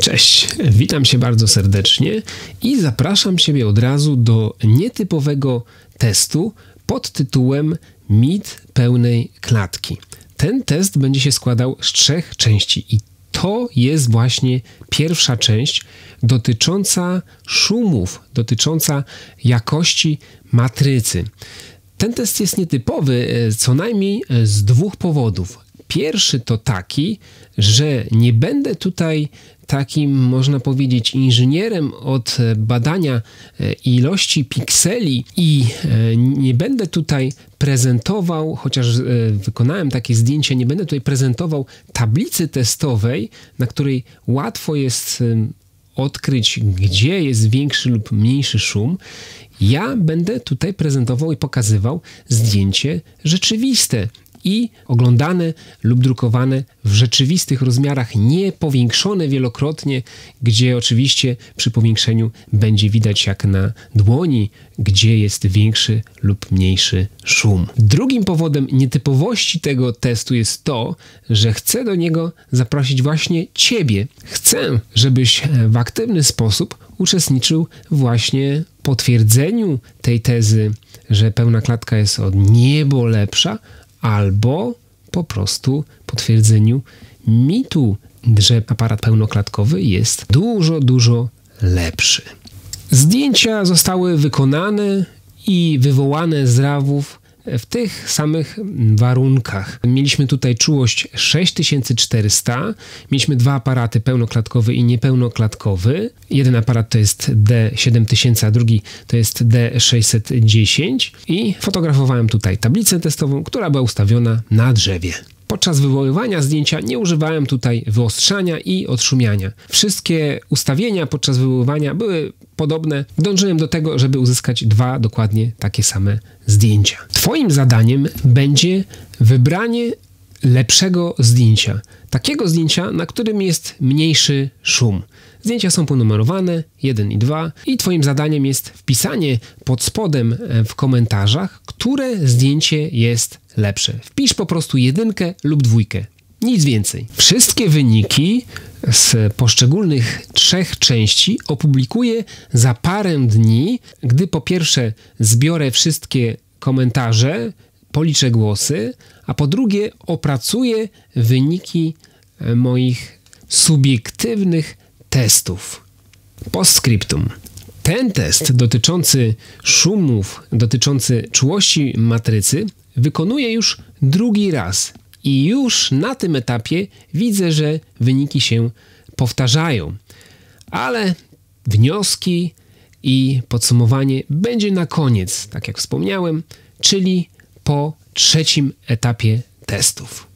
Cześć, witam Cię bardzo serdecznie i zapraszam Ciebie od razu do nietypowego testu pod tytułem Mit pełnej klatki. Ten test będzie się składał z 3 części i to jest właśnie pierwsza część dotycząca szumów, dotycząca jakości matrycy. Ten test jest nietypowy co najmniej z 2 powodów. Pierwszy to taki, że nie będę tutaj takim, można powiedzieć, inżynierem od badania ilości pikseli i nie będę tutaj prezentował, chociaż wykonałem takie zdjęcie, nie będę tutaj prezentował tablicy testowej, na której łatwo jest odkryć, gdzie jest większy lub mniejszy szum. Ja będę tutaj prezentował i pokazywał zdjęcie rzeczywiste i oglądane lub drukowane w rzeczywistych rozmiarach, nie powiększone wielokrotnie, gdzie oczywiście przy powiększeniu będzie widać jak na dłoni, gdzie jest większy lub mniejszy szum. Drugim powodem nietypowości tego testu jest to, że chcę do niego zaprosić właśnie Ciebie. Chcę, żebyś w aktywny sposób uczestniczył właśnie w potwierdzeniu tej tezy, że pełna klatka jest o niebo lepsza, albo po prostu potwierdzeniu mitu, że aparat pełnoklatkowy jest dużo lepszy. Zdjęcia zostały wykonane i wywołane z RAW-ów w tych samych warunkach. Mieliśmy tutaj czułość 6400, mieliśmy 2 aparaty, pełnoklatkowy i niepełnoklatkowy. Jeden aparat to jest D7000, a drugi to jest D610 i fotografowałem tutaj tablicę testową, która była ustawiona na drzewie. Podczas wywoływania zdjęcia nie używałem tutaj wyostrzania i odszumiania. Wszystkie ustawienia podczas wywoływania były podobne. Dążyłem do tego, żeby uzyskać 2 dokładnie takie same zdjęcia. Twoim zadaniem będzie wybranie lepszego zdjęcia. Takiego zdjęcia, na którym jest mniejszy szum. Zdjęcia są ponumerowane 1 i 2 i Twoim zadaniem jest wpisanie pod spodem w komentarzach, które zdjęcie jest lepsze. Wpisz po prostu 1 lub 2. Nic więcej. Wszystkie wyniki z poszczególnych 3 części opublikuję za parę dni, gdy po pierwsze zbiorę wszystkie komentarze, policzę głosy, a po drugie opracuję wyniki moich subiektywnych testów. Postscriptum. Ten test dotyczący szumów, dotyczący czułości matrycy wykonuję już 2. raz i już na tym etapie widzę, że wyniki się powtarzają. Ale wnioski i podsumowanie będzie na koniec, tak jak wspomniałem, czyli po 3. etapie testów.